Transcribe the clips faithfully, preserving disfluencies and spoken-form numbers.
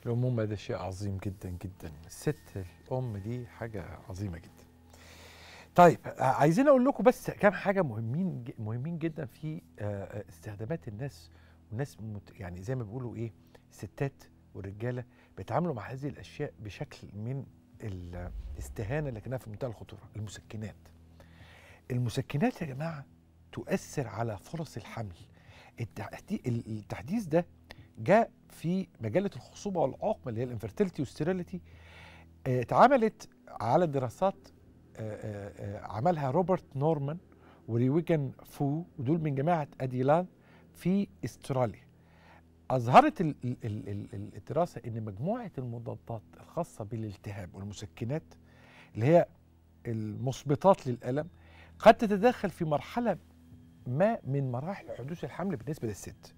الأمومة ده شيء عظيم جدا جدا. الست الأم دي حاجة عظيمة جدا. طيب عايزين أقول لكم بس كام حاجة مهمين مهمين جدا في استخدامات الناس والناس يعني زي ما بيقولوا إيه، الستات والرجالة بيتعاملوا مع هذه الأشياء بشكل من الاستهانة لكنها في منتهى الخطورة. المسكنات المسكنات يا جماعة تؤثر على فرص الحمل. التحديث ده جاء في مجلة الخصوبة والعقم اللي هي الانفرتيلتي والستيريليتي. اتعملت على دراسات آآ آآ عملها روبرت نورمان وريويجن فو، ودول من جامعة أديلان في استراليا. أظهرت ال ال ال الدراسة إن مجموعة المضادات الخاصة بالالتهاب والمسكنات اللي هي المثبطات للألم قد تتدخل في مرحلة ما من مراحل حدوث الحمل بالنسبة للست.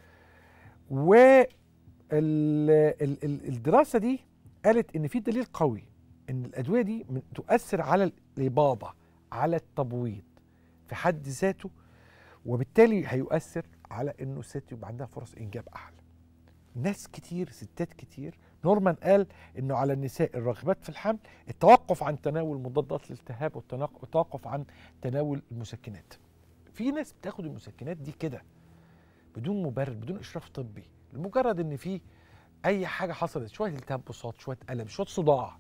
والدراسة دي قالت إن في دليل قوي إن الأدوية دي تؤثر على الإباضة، على التبويض في حد ذاته، وبالتالي هيؤثر على إنه الست يبقى عندها فرص إنجاب أعلى. ناس كتير، ستات كتير، نورمان قال إنه على النساء الراغبات في الحمل التوقف عن تناول مضادات الالتهاب والتوقف عن تناول المسكنات. في ناس بتاخد المسكنات دي كده بدون مبرر، بدون إشراف طبي، لمجرد إن في أي حاجة حصلت، شوية التهاب بساط، شوية ألم، شوية صداع،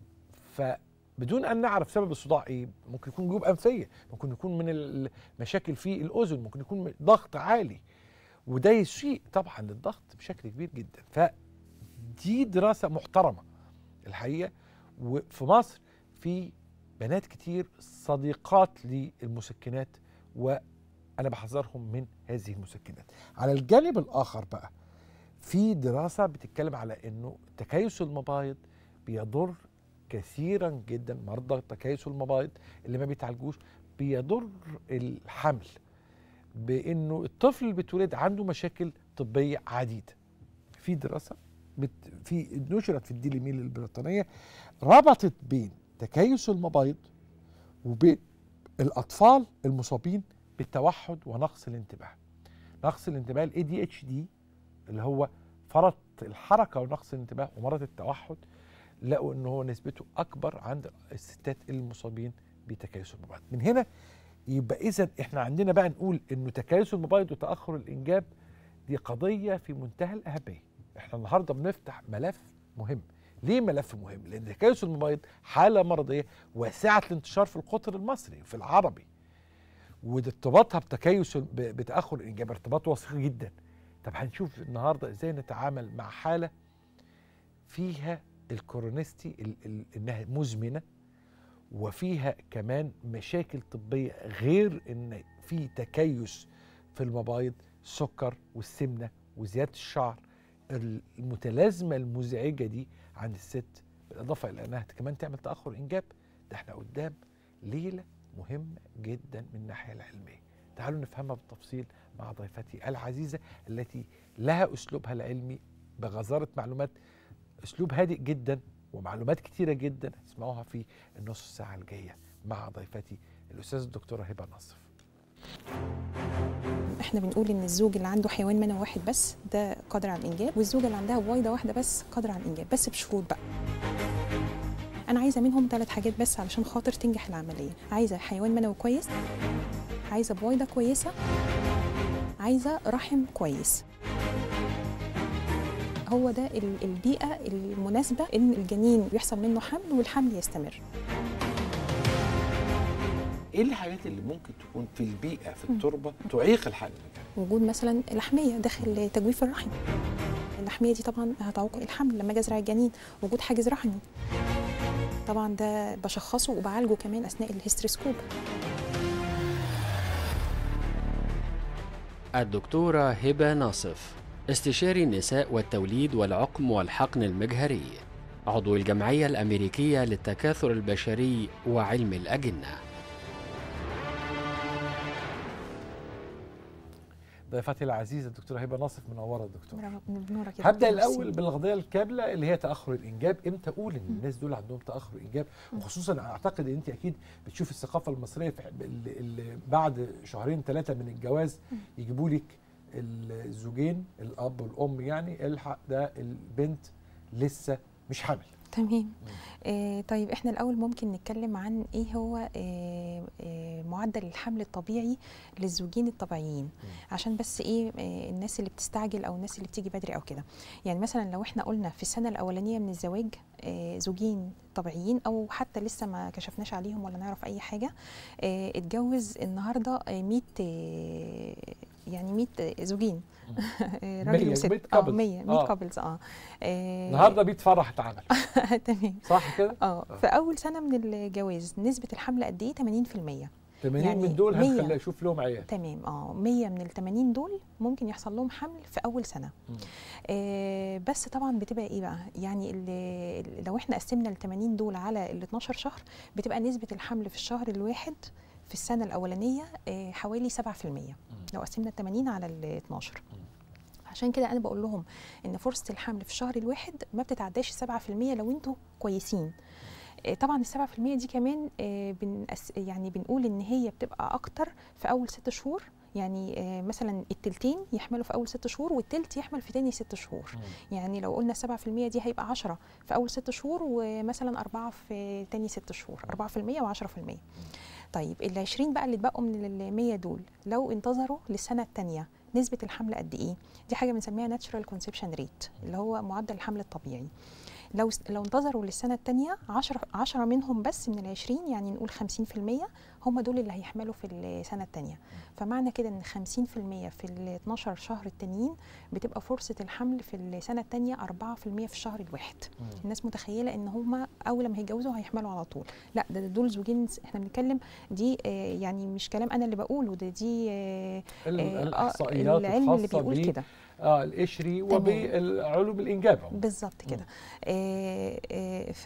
فبدون أن نعرف سبب الصداع إيه. ممكن يكون جيوب أنفية، ممكن يكون من المشاكل في الأذن، ممكن يكون ضغط عالي، وده يسيء طبعا للضغط بشكل كبير جدا. فدي دراسة محترمة الحقيقة. وفي مصر في بنات كتير صديقات للمسكنات، وأنا بحذرهم من هذه المسكنات. على الجانب الآخر بقى في دراسة بتتكلم على إنه تكيس المبايض بيضر كثيرا جدا. مرضى تكيس المبايض اللي ما بيتعالجوش بيضر الحمل، بانه الطفل اللي بيتولد عنده مشاكل طبيه عديده. في دراسه بت في نشرت في الديلي ميل البريطانيه ربطت بين تكيس المبايض وبين الاطفال المصابين بالتوحد ونقص الانتباه. نقص الانتباه الاي دي اتش دي اللي هو فرط الحركه ونقص الانتباه، ومرض التوحد لقوا ان هو نسبته اكبر عند الستات المصابين بتكيس المبايض. من هنا يبقى اذا احنا عندنا بقى نقول انه تكيس المبايض وتاخر الانجاب دي قضيه في منتهى الاهميه. احنا النهارده بنفتح ملف مهم. ليه ملف مهم؟ لان تكيس المبايض حاله مرضيه واسعه الانتشار في القطر المصري في العربي، وارتباطها بتكيس بتاخر الانجاب ارتباط وثيق جدا. طب هنشوف النهارده ازاي نتعامل مع حاله فيها الكورونستي انها مزمنه، وفيها كمان مشاكل طبية، غير ان في تكيس في المبايض، السكر والسمنة وزيادة الشعر، المتلازمة المزعجة دي عند الست، بالإضافة إلى أنها كمان تعمل تأخر إنجاب. ده احنا قدام ليلة مهمة جدا من الناحية العلمية. تعالوا نفهمها بالتفصيل مع ضيفتي العزيزة التي لها أسلوبها العلمي بغزارة معلومات، أسلوب هادئ جدا ومعلومات كتيرة جدا هتسمعوها في النص ساعة الجاية مع ضيفتي الأستاذة الدكتورة هبة ناصف. احنا بنقول ان الزوج اللي عنده حيوان منوي واحد بس ده قادر على الانجاب، والزوجه اللي عندها بويضه واحده بس قادره على الانجاب، بس بشروط بقى. انا عايزه منهم ثلاث حاجات بس علشان خاطر تنجح العمليه. عايزه حيوان منوي كويس، عايزه بويضه كويسه، عايزه رحم كويس. هو ده البيئه المناسبه ان الجنين بيحصل منه حمل والحمل يستمر. ايه الحاجات اللي ممكن تكون في البيئه في التربه تعيق الحمل؟ وجود مثلا لحميه داخل تجويف الرحم. اللحميه دي طبعا هتعوق الحمل لما اجي ازرع الجنين. وجود حاجز رحمي طبعا ده بشخصه وبعالجه كمان اثناء الهيستروسكوب. الدكتوره هبه ناصف، استشاري النساء والتوليد والعقم والحقن المجهري، عضو الجمعيه الامريكيه للتكاثر البشري وعلم الاجنه. ضيفتي العزيزه الدكتوره هبه ناصف، منوره الدكتوره. بنورك يا هبدا الاول بالقضيه الكامله اللي هي تاخر الانجاب. امتى اقول ان الناس دول عندهم تاخر انجاب؟ وخصوصا اعتقد ان انت اكيد بتشوف الثقافه المصريه في اللي بعد شهرين ثلاثه من الجواز يجيبوا لك الزوجين الاب والام، يعني الحق ده البنت لسه مش حامل. تمام. آه طيب احنا الاول ممكن نتكلم عن ايه هو آه آه معدل الحمل الطبيعي للزوجين الطبيعيين، عشان بس ايه آه الناس اللي بتستعجل او الناس اللي بتيجي بدري او كده. يعني مثلا لو احنا قلنا في السنه الاولانيه من الزواج آه زوجين طبيعيين او حتى لسه ما كشفناش عليهم ولا نعرف اي حاجه، آه اتجوز النهارده آه مية آه يعني مية زوجين راجل وست اه مية مية كابلز اه النهارده مية فرح اتعمل. تمام صح كده؟ اه في اول سنه من الجواز نسبه الحمل قد ايه؟ ثمانين في المية. ثمانين يعني من دول هنخلي اشوف لهم عيال. تمام اه مية من ال ثمانين دول ممكن يحصل لهم حمل في اول سنه. آه بس طبعا بتبقى ايه بقى؟ يعني اللي لو احنا قسمنا ال ثمانين دول على ال اتناشر شهر بتبقى نسبه الحمل في الشهر الواحد في السنه الاولانيه آه حوالي سبعة في المية لو قسمنا ال ثمانين على ال اتناشر. عشان كده انا بقول لهم ان فرصه الحمل في الشهر الواحد ما بتتعداش سبعة في المية لو انتوا كويسين. طبعا ال سبعة في المية دي كمان يعني بنقول ان هي بتبقى اكتر في اول ست شهور. يعني مثلا التلتين يحملوا في اول ست شهور والتلت يحمل في تاني ست شهور. يعني لو قلنا سبعة في المية دي هيبقى عشرة في اول ست شهور ومثلا أربعة في تاني ست شهور، أربعة في المية وعشرة في المية. طيب ال عشرين بقى اللي اتبقوا من ال مية دول لو انتظروا للسنه الثانيه نسبه الحمل قد ايه؟ دي حاجه بنسميها ناتشورال كونسبشن ريت اللي هو معدل الحمل الطبيعي. لو لو انتظروا للسنه الثانيه عشرة عشرة منهم بس من ال عشرين، يعني نقول خمسين في المية هم دول اللي هيحملوا في السنه الثانيه. فمعنى كده ان خمسين في المية في ال اتناشر شهر التانيين بتبقى فرصه الحمل في السنه الثانيه أربعة في المية في الشهر الواحد. مم. الناس متخيله ان هم اول ما هيتجوزوا هيحملوا على طول، لا ده دول زوجين احنا بنتكلم دي آه يعني مش كلام انا اللي بقوله، ده دي آه الاحصائيات آه العلم اللي بيقول كده اه القشري وبعلوم الانجاب بالظبط كده. آه آه ف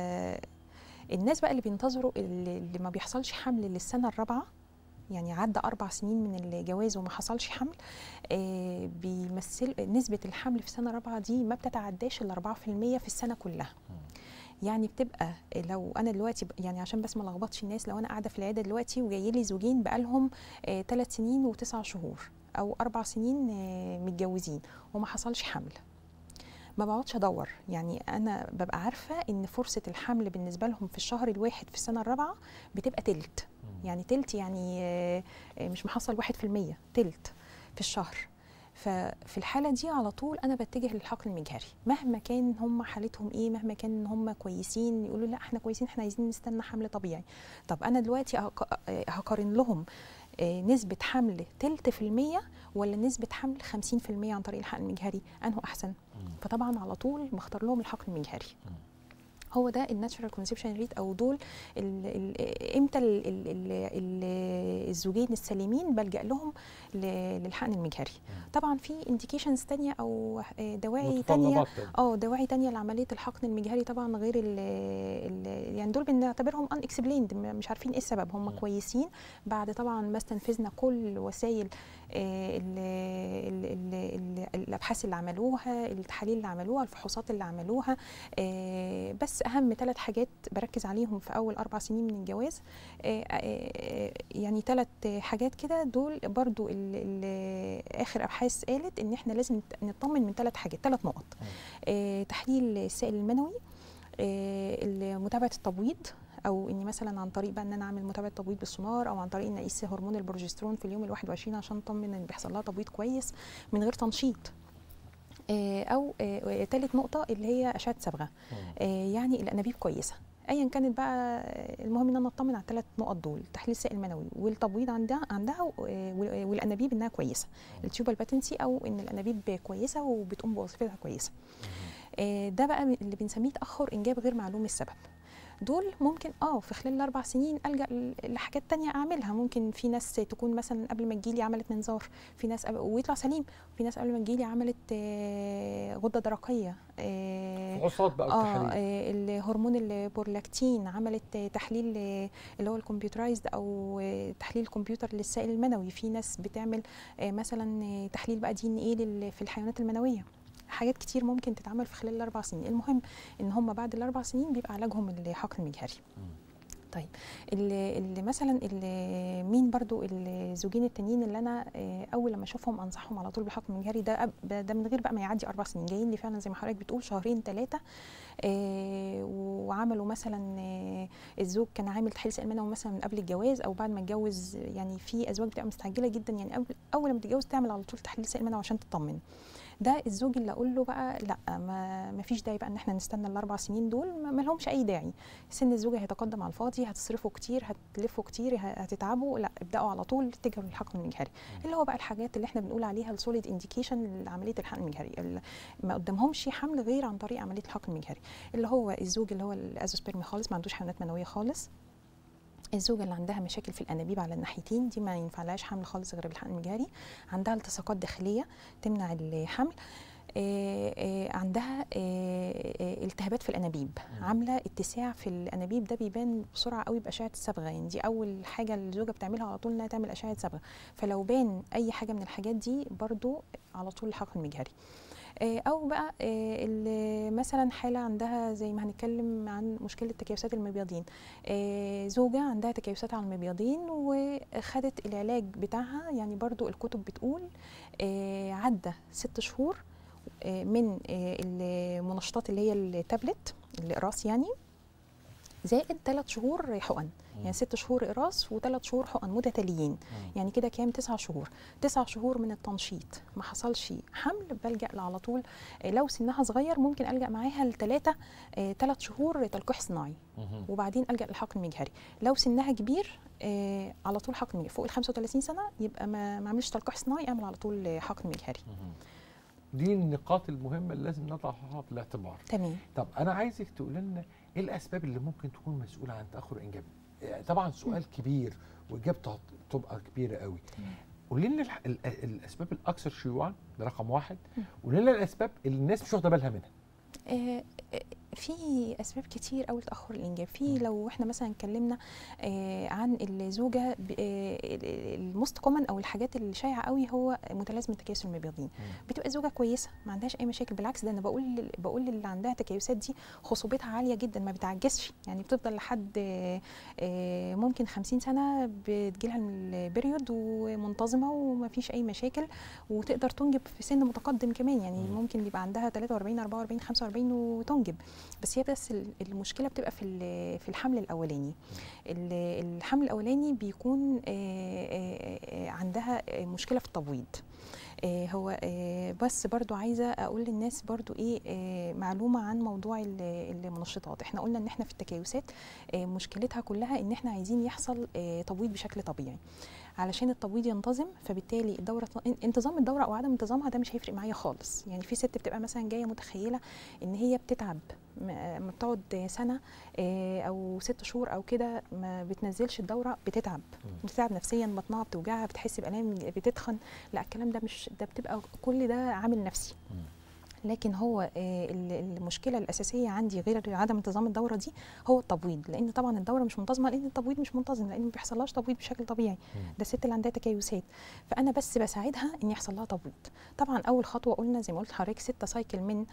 الناس بقى اللي بينتظروا اللي ما بيحصلش حمل للسنه الرابعه، يعني عدى أربع سنين من الجواز وما حصلش حمل، آه بيمثل نسبة الحمل في السنة الرابعة دي ما بتتعداش ال أربعة في المية في السنة كلها. يعني بتبقى لو أنا دلوقتي يعني عشان بس ما لخبطش الناس، لو أنا قاعدة في العيادة دلوقتي وجاي لي زوجين بقالهم ثلاث آه سنين وتسع شهور أو أربع سنين آه متجوزين وما حصلش حمل، ما بقعدش ادور. يعني انا ببقى عارفه ان فرصه الحمل بالنسبه لهم في الشهر الواحد في السنه الرابعه بتبقى تلت، يعني تلت يعني مش محصل واحد في المية، تلت في الشهر. ففي الحاله دي على طول انا بتجه للحقن المجهري مهما كان هم حالتهم ايه، مهما كان هم كويسين يقولوا لا احنا كويسين احنا عايزين نستنى حمل طبيعي. طب انا دلوقتي هقارن لهم نسبه حمل تلت في المية ولا نسبه حمل خمسين في المية عن طريق الحقن المجهري، انه احسن؟ فطبعا على طول بختار لهم الحقن المجهري. هو ده الناتشورال كونسبشن ريت، او دول ال ال امتى ال ال ال الزوجين السليمين بلجأ لهم للحقن المجهري. طبعا في انديكيشنز ثانيه او دواعي ثانيه اه دواعي ثانيه لعمليه الحقن المجهري طبعا غير ال ال يعني دول بنعتبرهم ان اكسبليند، مش عارفين ايه السبب، هم كويسين بعد طبعا ما استنفذنا كل وسائل ال ال ال الابحاث اللي عملوها، التحاليل اللي عملوها، الفحوصات اللي عملوها. بس اهم ثلاث حاجات بركز عليهم في اول اربع سنين من الجواز، يعني ثلاث حاجات كده دول برضو ال ال اخر ابحاث قالت ان احنا لازم نطمن من ثلاث حاجات، ثلاث نقط: تحليل السائل المنوي، متابعه التبويض، او اني مثلا عن طريق بقى ان انا اعمل متابعه تبويض بالسونار، او عن طريق ان اقيس هرمون البروجسترون في اليوم الواحد وعشرين عشان اطمن ان بيحصل لها تبويض كويس من غير تنشيط، او ثالث نقطه اللي هي اشعه صبغه، يعني الانابيب كويسه ايا كانت بقى. المهم ان انا اطمن على الثلاث نقط دول: تحليل السائل المنوي والتبويض عندها عندها والانابيب انها كويسه، التيوبال باتنسي، او ان الانابيب كويسه وبتقوم بوظيفتها كويسه. ده بقى اللي بنسميه تاخر انجاب غير معلوم السبب. دول ممكن اه في خلال الاربع سنين الجا لحاجات تانية اعملها. ممكن في ناس تكون مثلا قبل ما تجيلي عملت منظار، في ناس ويطلع سليم، في ناس قبل ما تجيلي عملت آه غده درقيه، فحوصات بقى اه آه الهرمون البرولاكتين، عملت آه تحليل آه اللي هو الكمبيوترايزد او آه تحليل الكمبيوتر للسائل المنوي. في ناس بتعمل آه مثلا آه تحليل بقى دي ان ايه في الحيوانات المنويه. حاجات كتير ممكن تتعمل في خلال الاربع سنين. المهم ان هم بعد الاربع سنين بيبقى علاجهم الحقن المجهري. طيب اللي, اللي مثلا اللي مين برضو الزوجين التانيين اللي انا اول لما اشوفهم انصحهم على طول بالحقن المجهري، ده ده من غير بقى ما يعدي اربع سنين، جايين لي فعلا زي ما حضرتك بتقول شهرين ثلاثه وعملوا مثلا الزوج كان عامل تحليل سائل منوي مثلا من قبل الجواز او بعد ما اتجوز. يعني في ازواج بتبقى مستعجله جدا، يعني اول اول ما تتجوز تعمل على طول تحليل سائل منوي عشان تطمن. ده الزوج اللي اقول له بقى لا، ما, ما فيش داعي بقى ان احنا نستنى الاربع سنين دول، ما لهمش اي داعي. سن الزوجه هيتقدم على الفاضي، هتصرفوا كتير، هتلفوا كتير، هتتعبوا، لا ابداوا على طول اتجهوا للحقن المجهري، اللي هو بقى الحاجات اللي احنا بنقول عليها السوليد انديكيشن لعمليه الحقن المجهري، ما قدامهمش حمل غير عن طريق عمليه الحقن المجهري، اللي هو الزوج اللي هو الازوسبرمي خالص ما عندوش حيوانات منويه خالص، الزوجه اللي عندها مشاكل في الانابيب على الناحيتين دي ما ينفعلهاش حمل خالص غير بالحقن المجهري، عندها التصاقات داخليه تمنع الحمل، آآ آآ عندها آآ التهابات في الانابيب، عامله اتساع في الانابيب، ده بيبان بسرعه قوي باشعه الصبغه، يعني دي اول حاجه الزوجه بتعملها على طول انها تعمل اشعه صبغه، فلو بان اي حاجه من الحاجات دي برضو على طول الحقن المجهري. او بقى اللي مثلا حاله عندها زي ما هنتكلم عن مشكله تكيسات المبيضين، زوجه عندها تكيسات على المبيضين وخدت العلاج بتاعها، يعني برضو الكتب بتقول عدى ست شهور من المنشطات اللي هي التابلت الاقراص، يعني زائد ثلاث شهور حقن، يعني ست شهور اقراص وثلاث شهور حقن متتاليين، يعني كده كام؟ تسع شهور. تسع شهور من التنشيط ما حصلش حمل، بلجأ على طول لو سنها صغير ممكن ألجأ معاها لثلاثة ثلاث شهور تلقيح صناعي وبعدين ألجأ للحقن المجهري. لو سنها كبير على طول حقن مجهري، فوق ال خمسة وثلاثين سنة يبقى ما اعملش تلقيح صناعي، اعمل على طول حقن مجهري. دي النقاط المهمة اللي لازم نضعها في الاعتبار. تمام. طب أنا عايزك تقول لنا إيه الأسباب اللي ممكن تكون مسؤولة عن تأخر الإنجاب؟ طبعا سؤال م. كبير وإجابته تبقى كبيرة قوي. قولي لنا الأسباب الأكثر شيوعا، ده رقم واحد، قولي لنا الأسباب اللي الناس مش واخدة بالها منها. آه في اسباب كتير قوي لتاخر الانجاب. في لو احنا مثلا اتكلمنا آه عن الزوجه آه الموست كومن او الحاجات اللي شائعه قوي هو متلازمه تكيس المبيضين، بتبقى زوجه كويسه ما عندهاش اي مشاكل، بالعكس ده انا بقول بقول اللي عندها تكيسات دي خصوبتها عاليه جدا ما بتعجزش، يعني بتفضل لحد آه ممكن خمسين سنه بتجيلها البريود ومنتظمه وما فيش اي مشاكل وتقدر تنجب في سن متقدم كمان، يعني ممكن يبقى عندها ثلاثة وأربعين أربعة وأربعين خمسة وأربعين وتنجب. بس هي بس المشكله بتبقى في في الحمل الاولاني. الحمل الاولاني بيكون عندها مشكله في التبويض. هو بس برضو عايزه اقول للناس برضو ايه معلومه عن موضوع المنشطات. احنا قلنا ان احنا في التكيسات مشكلتها كلها ان احنا عايزين يحصل تبويض بشكل طبيعي علشان التبويض ينتظم، فبالتالي الدوره انتظام الدوره او عدم انتظامها ده مش هيفرق معايا خالص. يعني في ست بتبقى مثلا جايه متخيله ان هي بتتعب ما بتقعد سنه او ست شهور او كده ما بتنزلش الدوره، بتتعب بتتعب نفسيا، بطنها بتوجعها، بتحس بالام، بتتخن، لا الكلام ده مش، ده بتبقى كل ده عامل نفسي. لكن هو المشكله الاساسيه عندي غير عدم انتظام الدوره دي هو التبويض، لان طبعا الدوره مش منتظمه، لان التبويض مش منتظم، لان ما بيحصلهاش تبويض بشكل طبيعي. ده الست اللي عندها تكيسات، فانا بس بساعدها ان يحصل لها تبويض. طبعا اول خطوه قلنا زي ما قلت لحضرتك ستة سايكل من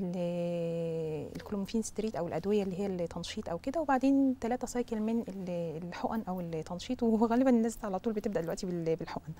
الكلومفين ستريت او الادويه اللي هي التنشيط او كده، وبعدين ثلاثة سايكل من الحقن او التنشيط، وغالبا الناس على طول بتبدا دلوقتي بالحقن.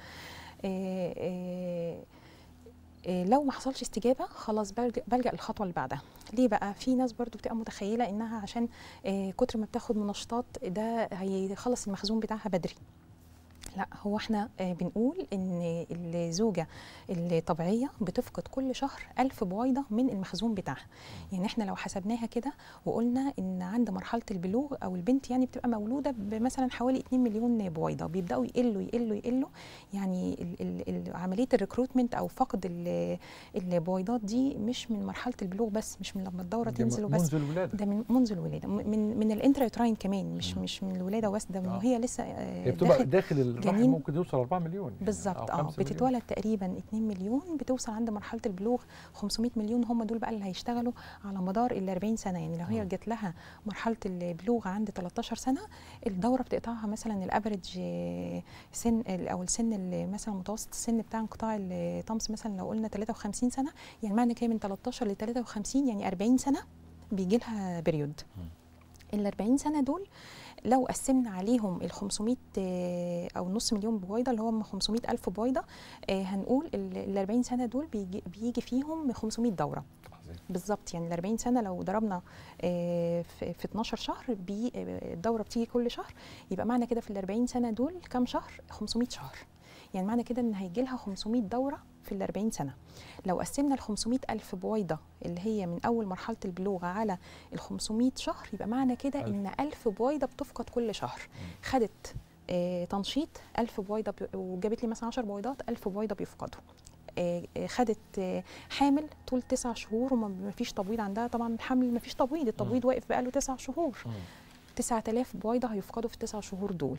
لو ما حصلش استجابه خلاص بلجأ للخطوه اللي بعدها. ليه بقى؟ في ناس برضو بتبقى متخيله انها عشان كتر ما بتاخد منشطات ده هيخلص المخزون بتاعها بدري. لا، هو احنا بنقول ان الزوجه الطبيعيه بتفقد كل شهر ألف بويضه من المخزون بتاعها. يعني احنا لو حسبناها كده وقلنا ان عند مرحله البلوغ او البنت يعني بتبقى مولوده بمثلا حوالي اتنين مليون بويضه، بيبداوا يقلوا يقلوا يقلوا. يعني ال ال عمليه الريكروتمنت او فقد البويضات دي مش من مرحله البلوغ بس، مش من لما الدوره تنزل وبس، منذ الولاده، ده من منذ الولاده، من من الانترايوتراين كمان، مش م. مش من الولاده بس، ده من وهي لسه هي بتبقى داخل الرحم ممكن يوصل أربعة مليون يعني بالظبط. اه بتتولد تقريبا اتنين مليون، بتوصل عند مرحله البلوغ خمسمية مليون، هم دول بقى اللي هيشتغلوا على مدار ال أربعين سنه. يعني لو هي جت لها مرحله البلوغ عند تلتاشر سنه، الدوره بتقطعها مثلا الافريج سن او السن مثلا متوسط السن بتاع انقطاع الطمس مثلا لو قلنا ثلاثة وخمسين سنه، يعني معنى كده من تلتاشر ل ثلاثة وخمسين يعني أربعين سنه بيجي لها بريود. ال أربعين سنه دول لو قسمنا عليهم ال خمسمية او نص مليون بويضه اللي هم خمسمية الف بويضه، هنقول ال أربعين سنه دول بيجي, بيجي فيهم خمسمية دوره بالظبط. يعني ال أربعين سنه لو ضربنا في اتناشر شهر، الدوره بتيجي كل شهر، يبقى معنى كده في ال أربعين سنه دول كام شهر؟ خمسمية شهر. يعني معنى كده ان هيجي لها خمسمية دوره في ال أربعين سنه. لو قسمنا ال خمسمية الف بويضه اللي هي من اول مرحله البلوغ على ال خمسمية شهر، يبقى معنى كده ان ألف بويضه بتفقد كل شهر. خدت آه تنشيط ألف بويضه وجابت لي مثلا عشر بويضات، ألف بويضه بيفقدوا. آه خدت آه حامل طول تسع شهور وما فيش تبويض عندها، طبعا الحمل ما فيش تبويض، التبويض واقف بقاله تسع شهور، تسعة آلاف بويضه هيفقدوا في التسع شهور دول.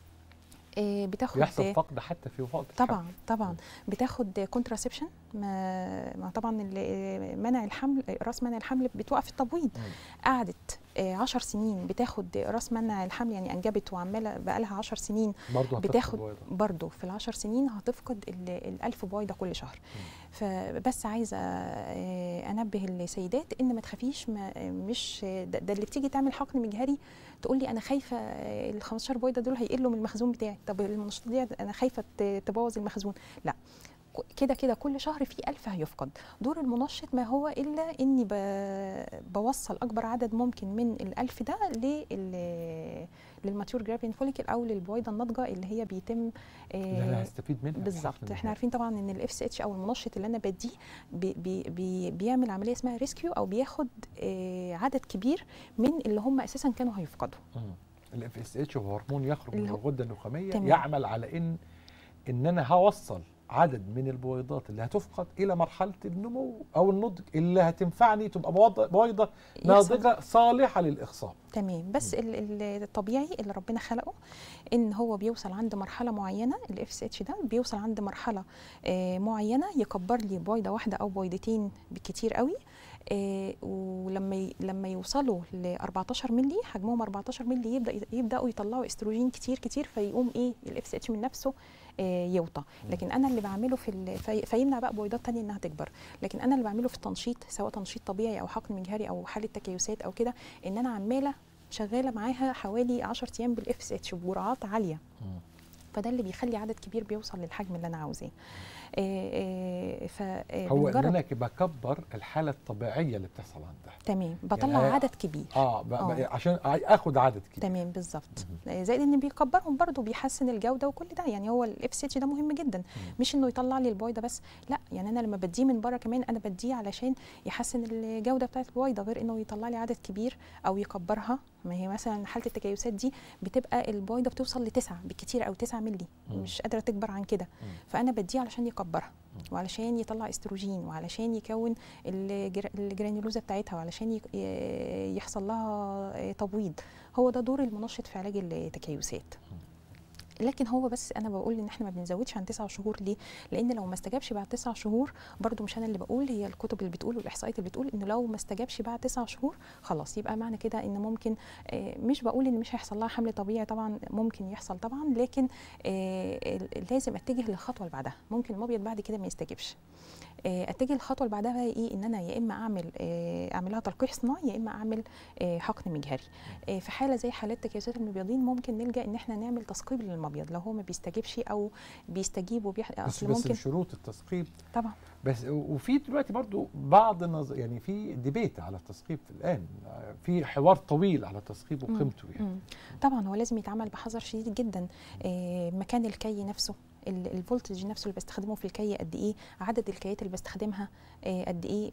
بتاخد بيحصل فقد حتى في وقت طبعا الحمل. طبعا بتاخد كونتراسبشن، ما طبعا منع الحمل، راس منع الحمل بتوقف التبويض. قعدت عشر سنين بتاخد راس منع الحمل، يعني انجبت وعماله بقى لها عشر سنين برضه بتاخد برضه في العشر سنين هتفقد الألف بويضه كل شهر. فبس عايزه انبه السيدات ان ما تخافيش، ما مش ده, ده اللي بتيجي تعمل حقن مجهري تقول لي انا خايفه ال خمستاشر بويضه دول هيقلوا من المخزون بتاعي، طب المنشطات دي انا خايفه تبوظ المخزون. لا، كده كده كل شهر في ألف هيفقد. دور المنشط ما هو الا اني بوصل اكبر عدد ممكن من الألف ده للماتيور جرافين فوليكل او للبويضه الناضجه اللي هي بيتم اللي انا هستفيد منها بالظبط. احنا عارفين طبعا ان الاف اس اتش او المنشط اللي انا بديه بي بي بي بيعمل عمليه اسمها ريسكيو، او بياخد عدد كبير من اللي هم اساسا كانوا هيفقدوا. الاف اس اتش هو هرمون يخرج من الغده النخاميه، تمام. يعمل على ان ان انا هوصل عدد من البويضات اللي هتفقد الى مرحله النمو او النضج اللي هتنفعني تبقى بويضه ناضجه صالحه للاخصاب. تمام. بس م. الطبيعي اللي ربنا خلقه ان هو بيوصل عند مرحله معينه، الاف اس اتش ده بيوصل عند مرحله آه معينه يكبر لي بويضه واحده او بويضتين بالكتير قوي. آه ولما لما يوصلوا ل أربعتاشر مللي، حجمهم أربعتاشر مللي، يبدا يبداوا يطلعوا استروجين كتير كتير، فيقوم ايه الاف اس اتش من نفسه آه يوطى. لكن انا اللي بعمله في في فيمنع بقى بويضات ثانيه انها تكبر. لكن انا اللي بعمله في التنشيط، سواء تنشيط طبيعي او حقن مجهري او حاله تكيسات او كده، ان انا عماله شغاله معاها حوالي عشرة ايام بالاف اس اتش بجرعات عاليه. فده اللي بيخلي عدد كبير بيوصل للحجم اللي انا عاوزاه. ف هو ان انا بكبر الحاله الطبيعيه اللي بتحصل عندها. تمام. بطلع يعني عدد كبير اه, آه. عشان اخد عدد كبير. تمام بالظبط. زائد ان بيكبرهم برضو بيحسن الجوده وكل ده. يعني هو الاف اس اتش ده مهم جدا، مش انه يطلع لي البويضه بس، لا، يعني انا لما بديه من بره كمان انا بديه علشان يحسن الجوده بتاعت البويضه، غير انه يطلع لي عدد كبير او يكبرها. ما هي مثلا حاله التكيسات دي بتبقى البويضه بتوصل لتسعة بالكتير او تسعة مللي، مش قادره تكبر عن كده، فانا بديه علشان يكبرها وعلشان يطلع استروجين وعلشان يكون الجرانيولوزا بتاعتها وعلشان يحصل لها تبويض. هو ده دور المنشط في علاج التكيسات. لكن هو بس انا بقول ان احنا ما بنزودش عن تسع شهور. ليه؟ لان لو ما استجابش بعد تسع شهور، برضو مش انا اللي بقول، هي الكتب اللي بتقول والاحصائيات اللي بتقول انه لو ما استجابش بعد تسع شهور خلاص، يبقى معنى كده ان ممكن، مش بقول ان مش هيحصل لها حمل طبيعي، طبعا ممكن يحصل طبعا، لكن لازم اتجه للخطوه اللي بعدها. ممكن المبيض بعد كده ما يستجيبش، اتجه الخطوه اللي بعدها بقى ايه؟ ان انا يا اما اعمل اعمل لها تلقيح صناعي، يا اما اعمل حقن مجهري. في حاله زي حالات تكيسات المبيضين ممكن نلجا ان احنا نعمل تثقيب للمبيض لو هو ما بيستجيبش او بيستجيب وبيح... بس بس ممكن شروط التثقيب طبعا. بس وفي دلوقتي برضو بعض النظ... يعني في ديبيت على التثقيب في الان، في حوار طويل على التثقيب وقيمته. يعني مم. طبعا هو لازم يتعمل بحذر شديد جدا. مكان الكي نفسه، الفولتج نفسه اللي بستخدمه في الكي قد ايه، عدد الكيات اللي بستخدمها قد ايه.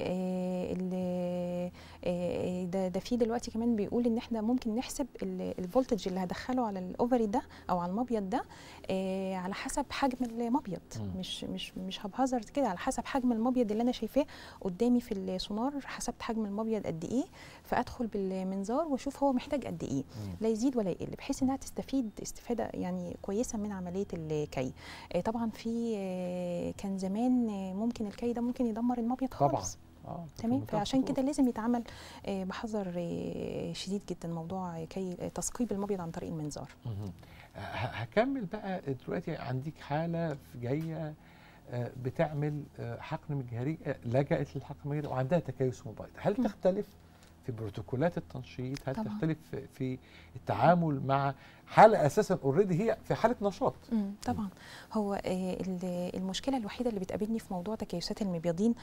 ده ده في دلوقتي كمان بيقول ان احنا ممكن نحسب الفولتج اللي هدخله على الاوفري ده او على المبيض ده على حسب حجم المبيض. مش مش مش هبهزر كده، على حسب حجم المبيض اللي انا شايفاه قدامي في السونار، حسبت حجم المبيض قد ايه، فادخل بالمنظار واشوف هو محتاج قد ايه، لا يزيد ولا يقل، بحيث انها تستفيد استفاده يعني كويسه من عمليه الكي. طبعا في كان زمان ممكن الكي ده ممكن يدمر المبيض خالص. طبعا. اه تمام. فعشان كده لازم يتعمل بحذر شديد جدا موضوع كي تثقيب المبيض عن طريق المنظار. هكمل بقى دلوقتي. عندك حاله جايه بتعمل حقن مجهري، لجأت للحقن المجهري وعندها تكيس مبيض، هل تختلف في بروتوكولات التنشيط؟ هل طبعاً. تختلف في- في التعامل مع حاله اساسا اوريدي هي في حاله نشاط؟ امم طبعا. هو آه، ال- المشكله الوحيده اللي بتقابلني في موضوع تكيسات المبيضين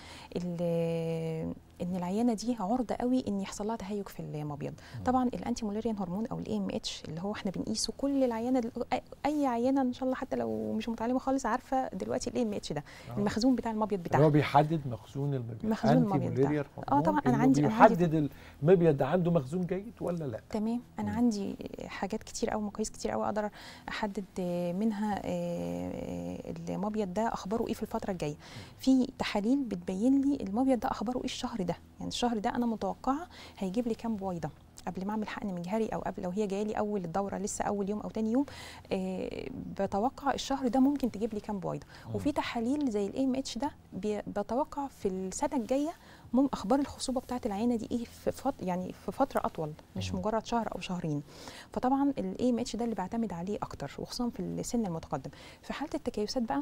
ال- ان العيانه دي عرضه قوي ان يحصل لها تهيج في المبيض. طبعا الانتي مولاريان هرمون او الاي ام اتش اللي هو احنا بنقيسه كل العيانه دل- اي عيانه ان شاء الله حتى لو مش متعلمه خالص عارفه دلوقتي الاي ام اتش ده آه. المخزون بتاع المبيض اللي هو بتاعها. بيحدد مخزون المبيض. مخزون أنتي المبيض مولاريان بتاعها. هرمون اه طبعا انا إنه عندي انا عندي بيحدد المبيض ده عنده مخزون جيد ولا لا. تمام. انا مم. عندي حاجات كتير قوي، مقاييس كتير قوي اقدر احدد منها آه، المبيض ده اخباره ايه في الفتره الجايه. في تحاليل بتبين لي المبيض ده اخباره ايه الشهر ده، يعني الشهر ده انا متوقعه هيجيب لي كام بويضه قبل ما اعمل حقن مجهري، او قبل لو هي جايه لي اول الدوره لسه اول يوم او تاني يوم، آه بتوقع الشهر ده ممكن تجيب لي كام بويضه. وفي تحاليل زي الاي ام اتش ده بي- بتوقع في السنه الجايه مم اخبار الخصوبه بتاعه العينه دي ايه في فت يعني في فتره اطول، مش مم. مجرد شهر او شهرين. فطبعا الاي ام اتش ده اللي بعتمد عليه اكتر، وخصوصا في السن المتقدم. في حاله التكيسات بقى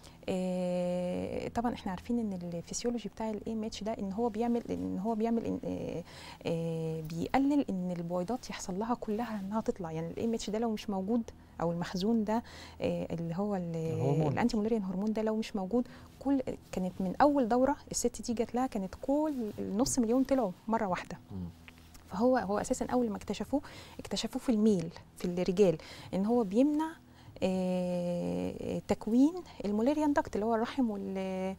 آه، طبعا احنا عارفين ان الفسيولوجي بتاع الاي ام اتش ده ان هو بيعمل ان هو بيعمل إن آه، آه، بيقلل ان البويضات يحصل لها كلها انها تطلع. يعني الاي ام اتش ده لو مش موجود، او المخزون ده آه، اللي هو الهرمون. الانتي مولاريان هرمون ده لو مش موجود، كل كانت من اول دوره الست دي جات لها كانت كل النص مليون طلعوا مره واحده. مم. فهو هو اساسا اول ما اكتشفوه اكتشفوه في الميل في الرجال ان هو بيمنع آه، تكوين المولاريان داكت اللي هو الرحم وال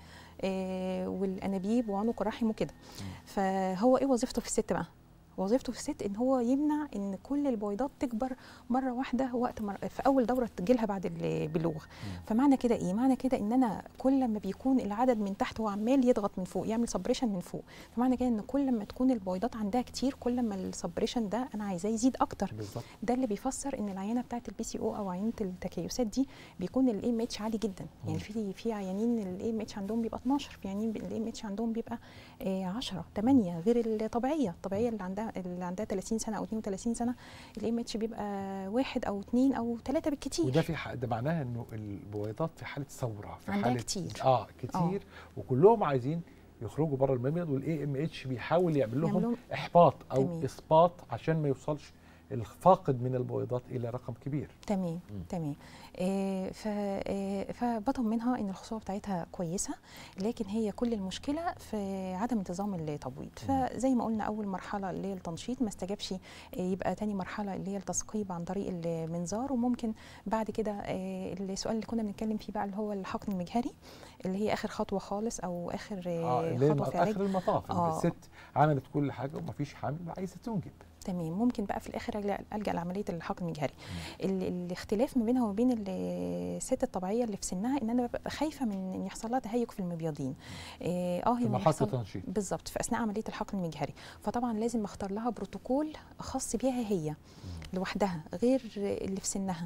آه، والانابيب وعنق الرحم وكده. فهو ايه وظيفته في الست بقى؟ وظيفته في الست ان هو يمنع ان كل البويضات تكبر مره واحده وقت مر... في اول دوره تجيلها بعد البلوغ. فمعنى كده ايه؟ معنى كده ان انا كل ما بيكون العدد من تحت هو عمال يضغط من فوق يعمل سبريشن من فوق، فمعنى كده ان كل ما تكون البويضات عندها كتير كل ما السبريشن ده انا عايزاه يزيد اكتر. بالظبط. ده اللي بيفسر ان العينه بتاعت البي سي او او عينه التكيسات دي بيكون الاي ام اتش عالي جدا. يعني في في عيانين الاي ام اتش عندهم بيبقى اتناشر، في عيانين الاي ام اتش عندهم بيبقى آه عشرة تمانية، غير الطبيعيه الطبيعيه اللي عندها اللي عندها تلاتين سنه او اتنين وتلاتين سنه الاي ام اتش بيبقى واحد او اتنين او ثلاثه بالكتير. وده في ح... ده معناها انه البويضات في حاله ثوره، في عندها حاله كتير. اه كتير أوه. وكلهم عايزين يخرجوا بره المبيض، والاي ام اتش بيحاول يعمل لهم يعملهم احباط او تمام. اسقاط عشان ما يوصلش الفاقد من البويضات الى رقم كبير. تمام تمام. آه ف آه فبطمنها ان الخصوبه بتاعتها كويسه، لكن هي كل المشكله في عدم انتظام التبويض. فزي ما قلنا اول مرحله اللي هي التنشيط ما استجابش، آه يبقى تاني مرحله اللي هي التثقيب عن طريق المنظار، وممكن بعد كده آه السؤال اللي كنا بنتكلم فيه بقى اللي هو الحقن المجهري اللي هي اخر خطوه خالص او اخر آه آه خطوه في العلاج. اخر المطاف آه. الست عملت كل حاجه ومفيش حمل وعايزه تنجب. تمام. ممكن بقى في الاخر الجا لعمليه الحقن المجهري. الاختلاف ما بينها وبين الست الطبيعيه اللي في سنها ان انا ببقى خايفه من ان يحصل لها تهيج في المبيضين. اه هي مرحله التنشيط بالظبط في اثناء عمليه الحقن المجهري، فطبعا لازم اختار لها بروتوكول خاص بيها هي لوحدها غير اللي في سنها،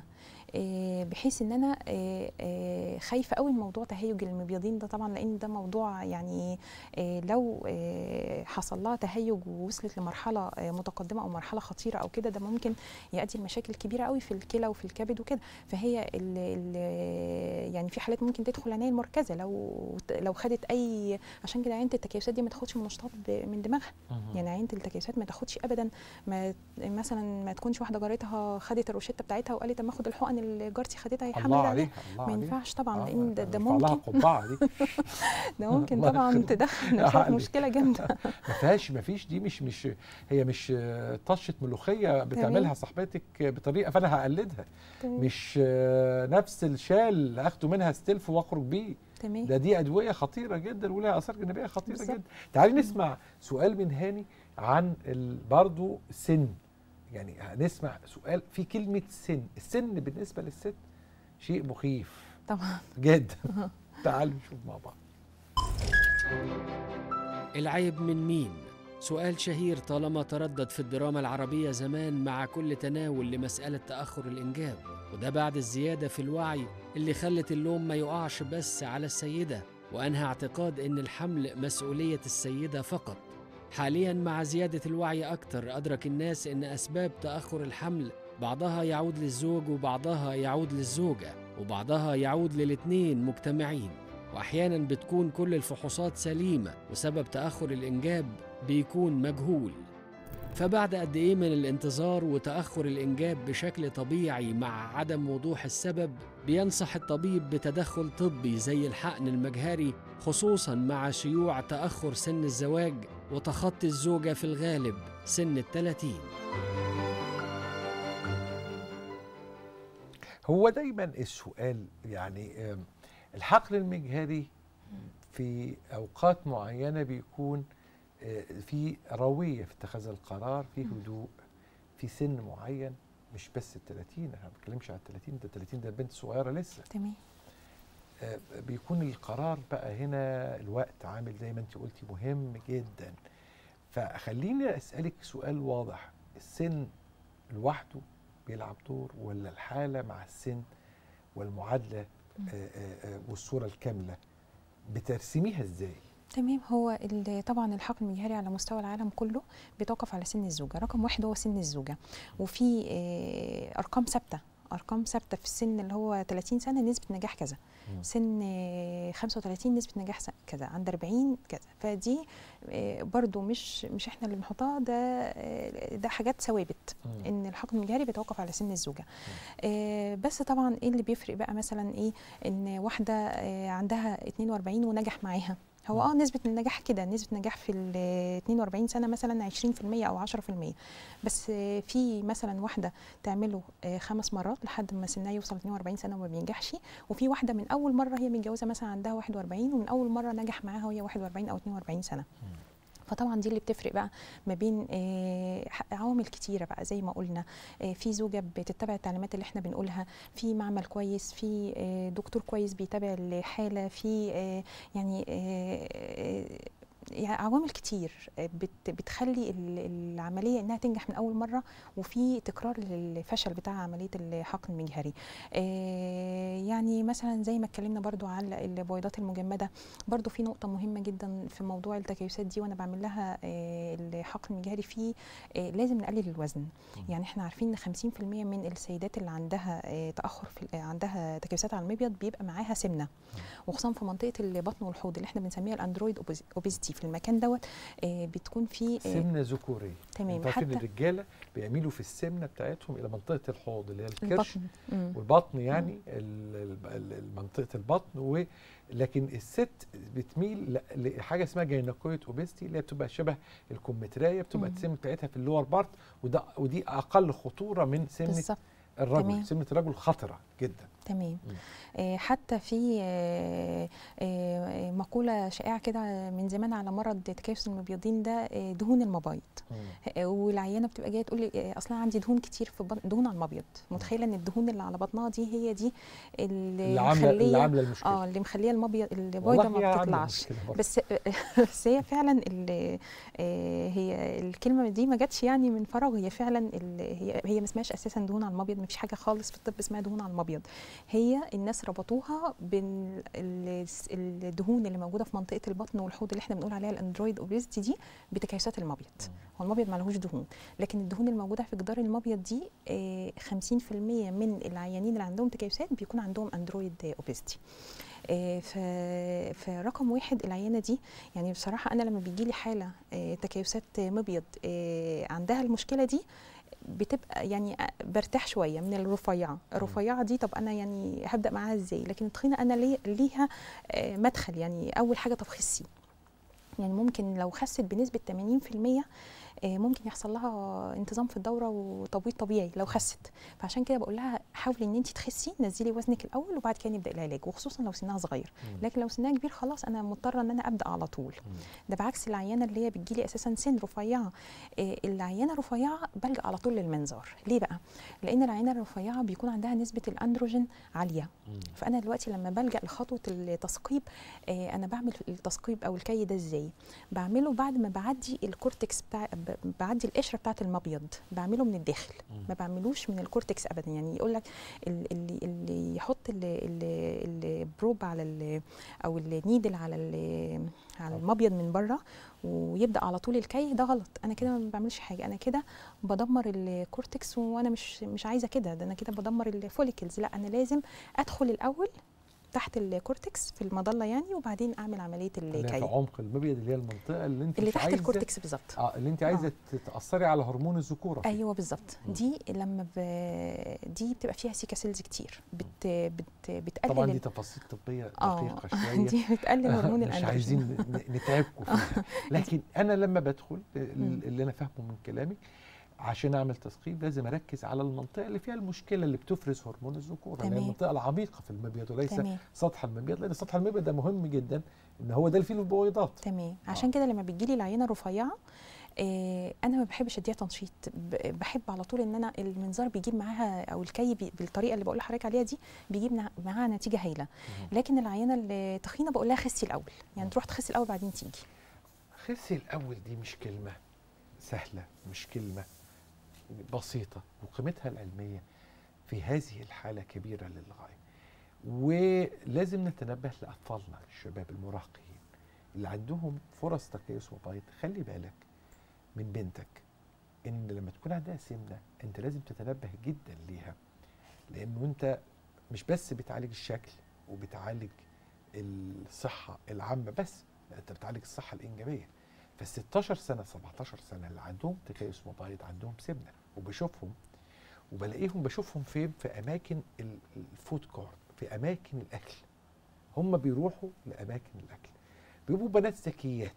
بحيث ان انا خايفه قوي من موضوع تهيج المبيضين ده طبعا، لان ده موضوع يعني لو حصل لها تهيج ووصلت لمرحله متقدمه او مرحله خطيره او كده، ده ممكن يؤدي لمشاكل كبيره قوي في الكلى وفي الكبد وكده. فهي ال ال يعني في حالات ممكن تدخل عنايه المركزه لو لو خدت اي، عشان كده عينه التكيسات دي ما تاخدش منشطات من دماغها. يعني عينه التكيسات ما تاخدش ابدا، ما مثلا ما تكونش واحده جارتها خدت الروشته بتاعتها وقالت اما اخد الحقن اللي جارتي خدتها هي حامل عليها، ما ينفعش طبعا. آه لان ده, ده ممكن ده ممكن طبعا تدخل نفسها في مشكله جامده. ما فيهاش ما فيش دي مش مش هي مش طشه ملوخيه بتعملها صاحبتك بطريقه فانا هقلدها، مش نفس الشال اللي اخده منها ستيلف واخرج بيه. تمام. ده دي ادويه خطيره جدا ولها اثار جانبيه خطيره بالزبط. جدا. تعالي نسمع سؤال من هاني عن برضه سن، يعني هنسمع سؤال في كلمه سن. السن بالنسبه للست شيء مخيف طبعا جدا. تعالوا نشوف مع بعض. العيب من مين؟ سؤال شهير طالما تردد في الدراما العربية زمان مع كل تناول لمسألة تأخر الإنجاب، وده بعد الزيادة في الوعي اللي خلت اللوم ما يقعش بس على السيدة، وأنهى اعتقاد إن الحمل مسؤولية السيدة فقط. حالياً مع زيادة الوعي أكتر أدرك الناس إن أسباب تأخر الحمل بعضها يعود للزوج وبعضها يعود للزوجة وبعضها يعود للاتنين مجتمعين، وأحياناً بتكون كل الفحوصات سليمة وسبب تأخر الإنجاب بيكون مجهول. فبعد قد إيه من الانتظار وتأخر الإنجاب بشكل طبيعي مع عدم وضوح السبب، بينصح الطبيب بتدخل طبي زي الحقن المجهري، خصوصاً مع شيوع تأخر سن الزواج وتخطي الزوجة في الغالب سن الثلاثين. هو دايما السؤال يعني آم، الحقن المجهري في أوقات معينة بيكون آه، في روية في اتخاذ القرار، في هدوء، في سن معين، مش بس الثلاثين، احنا ما بنتكلمش على الثلاثين، ده الثلاثين ده بنت صغيرة لسه. تمام. آه، بيكون القرار بقى هنا الوقت عامل زي ما انت قلتي مهم جدا. فخليني أسألك سؤال واضح، السن لوحده بيلعب دور ولا الحالة مع السن والمعادلة آه، آه، آه، والصورة الكاملة بترسميها ازاي؟ تمام. هو ال- طبعا الحقن المجهري على مستوى العالم كله بيتوقف على سن الزوجه، رقم واحد هو سن الزوجه، وفي آه، ارقام ثابته، ارقام ثابته في السن اللي هو ثلاثين سنه نسبه نجاح كذا، مم. سن آه، خمسة وثلاثين نسبه نجاح س- كذا، عند أربعين كذا. فدي آه، برضو مش مش احنا اللي بنحطها، ده آه، ده حاجات ثوابت مم. ان الحقن المجهري بيتوقف على سن الزوجه. آه، بس طبعا ايه اللي بيفرق بقى مثلا ايه، ان واحده آه، عندها اتنين وأربعين ونجح معاها، هو اه نسبة النجاح كده، نسبة نجاح في ال اتنين وأربعين سنة مثلا عشرين في المية أو عشرة في المية، بس آه، في مثلا واحدة تعمله آه، خمس مرات لحد ما سنها يوصل اتنين وأربعين سنة وما بينجحش، وفي واحدة من أول مرة هي متجوزة مثلا عندها واحد وأربعين ومن أول مرة نجح معاها وهي واحد وأربعين أو اتنين وأربعين سنة. فطبعا دي اللي بتفرق بقى ما بين آه، عوامل كتيره بقى زي ما قلنا، آه، في زوجه بتتبع التعليمات اللي احنا بنقولها، في معمل كويس، في آه، دكتور كويس بيتابع الحاله، في آه، يعني آه، آه، يعني عوامل كتير آه، بت- بتخلي ال- العمليه انها تنجح من اول مره، وفي تكرار للفشل بتاع عمليه الحقن المجهري. آه، يعني مثلا زي ما اتكلمنا برضو على البويضات المجمده، برضو في نقطه مهمه جدا في موضوع التكيسات دي وانا بعمل لها آه، الحقن المجهري فيه، آه، لازم نقلل الوزن. يعني احنا عارفين ان خمسين في المية من السيدات اللي عندها آه، تاخر في آه، عندها تكيسات على المبيض بيبقى معاها سمنه، وخصوصا في منطقه البطن والحوض اللي احنا بنسميها الاندرويد اوبيزيتي، في المكان دوت آه، بتكون في آه، سمنة ذكورية. تمام. انتوا عارفين حتى الرجالة بيميلوا في السمنة بتاعتهم إلى منطقة الحوض اللي هي الكرش البطن. مم. والبطن، يعني ال- ال- ال- منطقة البطن، و لكن الست بتميل ل- لحاجة اسمها جينيكويد اوبيستي اللي هي بتبقى شبه الكمثرية، بتبقى مم. السمنة بتاعتها في اللور بارت، وده ودي أقل خطورة من سمنة بالظبط. الرجل. تمام. سمنة الرجل خطرة جدا. تمام. مم. آه، حتى في آه، آه، مقولة شائعة كده من زمان على مرض تكيس المبيضين ده، آه، دهون المبايض. مم. آه، والعيانة بتبقى جاية تقول لي آه، أصلا عندي دهون كتير في بطن، دهون على المبيض، متخيلة إن الدهون اللي على بطنها دي هي دي اللي اللي عاملة اللي مخلية عاملة المشكلة. اه اللي مخليه المبيض البويضة والله هي ما عاملة بتطلعش. المشكلة برضه. بس بس هي فعلا ال- آه، هي الكلمه دي ما جاتش يعني من فراغ، هي فعلا ال- هي هي ما اسمهاش اساسا دهون على المبيض، ما فيش حاجه خالص في الطب اسمها دهون على المبيض، هي الناس ربطوها بين ال- الدهون اللي موجوده في منطقه البطن والحوض اللي احنا بنقول عليها الاندرويد اوبيزيتي دي بتكيسات المبيض. هو المبيض ما لهوش دهون، لكن الدهون الموجوده في جدار المبيض دي آه، خمسين في المية من العيانين اللي عندهم تكيسات بيكون عندهم اندرويد اوبيزيتي. آه، ف- فرقم واحد العيانه دي، يعني بصراحه انا لما بيجي لي حاله آه، تكيسات مبيض آه، عندها المشكله دي، بتبقى يعني برتاح شويه من الرفيعه. الرفيعه دي طب انا يعني هبدا معاها ازاي؟ لكن التخينه انا لي- ليها آه، مدخل، يعني اول حاجه طب خسي، يعني ممكن لو خست بنسبه ثمانين في المية آه، ممكن يحصل لها انتظام في الدوره وتبويض طبيعي لو خست. فعشان كده بقول لها حاولي ان انت تخسي، نزلي وزنك الاول وبعد كده نبدا العلاج، وخصوصا لو سنها صغير. لكن لو سنها كبير خلاص انا مضطره ان انا ابدا على طول. ده بعكس العيانه اللي هي بتجيلي اساسا سن رفيعه. آه، العيانه رفيعه بلجا على طول للمنظار. ليه بقى؟ لان العيانه الرفيعه بيكون عندها نسبه الاندروجين عاليه. فانا دلوقتي لما بلجا لخطوه التثقيب، آه، انا بعمل التثقيب او الكي ده ازاي؟ بعمله بعد ما بعدي الكورتكس بتاع ب- بعدي القشره بتاعه المبيض، بعمله من الداخل، ما بعملوش من الكورتكس ابدا. يعني يقول لك اللي اللي يحط ال- ال- البروب على ال- او النيدل على ال- على المبيض من بره ويبدا على طول الكي، ده غلط. انا كده ما بعملش حاجه، انا كده بدمر الكورتكس، وانا مش مش عايزه كده، ده انا كده بدمر الفوليكلز. لا، انا لازم ادخل الاول تحت الكورتكس في المظله يعني، وبعدين اعمل عمليه اللي الكي في عمق المبيض، اللي هي المنطقه اللي انت اللي مش تحت عايزه الكورتكس بالظبط. اه اللي انت عايزه آه. تاثري على هرمون الذكوره فيه. ايوه بالظبط. دي لما ب... دي بتبقى فيها سيكا سيلز كتير، بت... بت... بتقلل طبعا دي تفاصيل طبيه دقيقه شويه، دي بتقلل هرمون مش الاندروجين. عايزين ن- نتعبكم فيها. لكن انا لما بدخل اللي انا فاهمه من كلامك، عشان اعمل تثقيف لازم اركز على المنطقه اللي فيها المشكله اللي بتفرز هرمون الذكوره، اللي هي المنطقه العميقه في المبيض وليس تمام. سطح المبيض، لان سطح المبيض ده مهم جدا، ان هو ده اللي فيه البويضات. تمام. عشان كده لما بتجيلي العينه الرفيعه آه انا ما بحبش اديها تنشيط، بحب على طول ان انا المنظار بيجيب معاها او الكي بي بالطريقه اللي بقول لحضرتك عليها دي بيجيب معاها نتيجه هايله. لكن العينه التخينه بقول لها خسي الاول، يعني تروح تخسي الاول بعدين تيجي. خسي الاول دي مش كلمه سهله، مش كلمه بسيطه، وقيمتها العلميه في هذه الحاله كبيره للغايه. ولازم نتنبه لاطفالنا الشباب المراهقين اللي عندهم فرص تكيس مبيض. خلي بالك من بنتك ان لما تكون عندها سمنه انت لازم تتنبه جدا ليها، لانه انت مش بس بتعالج الشكل وبتعالج الصحه العامه بس، لا انت بتعالج الصحه الانجابيه. فال ستاشر سنه سبعتاشر سنه اللي عندهم تكيس مبيض عندهم سمنه، وبشوفهم وبلاقيهم بشوفهم فين؟ في اماكن الفود كورت، في اماكن الاكل. هم بيروحوا لاماكن الاكل، بيبقوا بنات ذكيات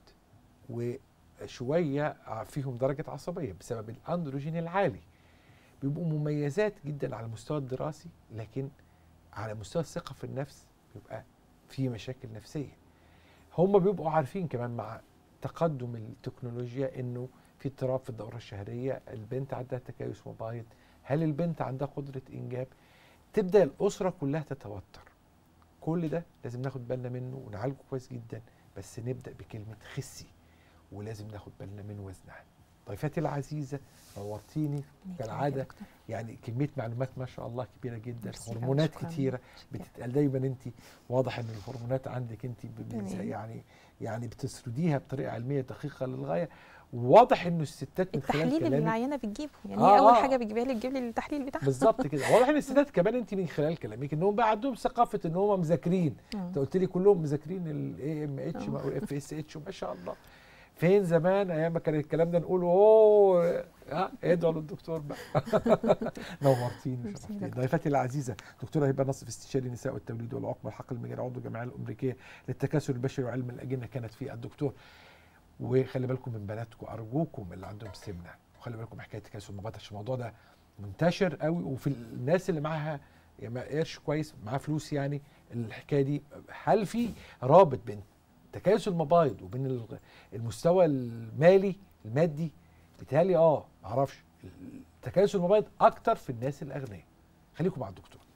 وشويه فيهم درجه عصبيه بسبب الاندروجين العالي، بيبقوا مميزات جدا على المستوى الدراسي، لكن على مستوى الثقه في النفس بيبقى في مشاكل نفسيه. هم بيبقوا عارفين كمان مع تقدم التكنولوجيا انه في اضطراب في الدوره الشهريه، البنت عندها تكيس مبيض، هل البنت عندها قدره انجاب؟ تبدا الاسره كلها تتوتر. كل ده لازم ناخد بالنا منه ونعالجه كويس جدا، بس نبدا بكلمه خسي، ولازم ناخد بالنا من وزنها. ضيفتي العزيزه نورتيني كالعاده، يعني كميه معلومات ما شاء الله كبيره جدا، هرمونات كتيره بتتقال دايما. انت واضح ان الهرمونات عندك انت يعني يعني بتسرديها بطريقه علميه دقيقه للغايه. واضح انه الستات من خلال التحليل اللي كلامك العيانه بتجيبه يعني آه هي اول آه حاجه بتجيبها لي تجيب لي التحليل بتاعها بالظبط كده. واضح ان الستات كمان انت من خلال كلامك انهم بقى عندهم ثقافه ان هم مذاكرين. انت قلت لي كلهم مذاكرين الاي ام اتش والاف اس اتش وما شاء الله. فين زمان ايام ما كان الكلام ده نقول اوه ها ادعوا للدكتور بقى. نورتيني وشرفتيني. ضيفتي العزيزه دكتوره هبه نصف، استشاري النساء والتوليد والعقم والحقل المجاري، عضو الجمعيه الامريكيه للتكاثر البشري وعلم الاجنه، كانت في الدكتور. وخلي بالكم من بناتكم ارجوكم اللي عندهم سمنه، وخلي بالكم حكايه تكاثر المبيض عشان الموضوع ده منتشر قوي، وفي الناس اللي معاها قرش كويس معاه فلوس يعني الحكايه دي. هل في رابط بين تكيس المبايض وبين المستوى المالي المادي؟ بيتهيألي اه معرفش، تكيس المبايض اكتر في الناس الاغنياء. خليكم مع الدكتور.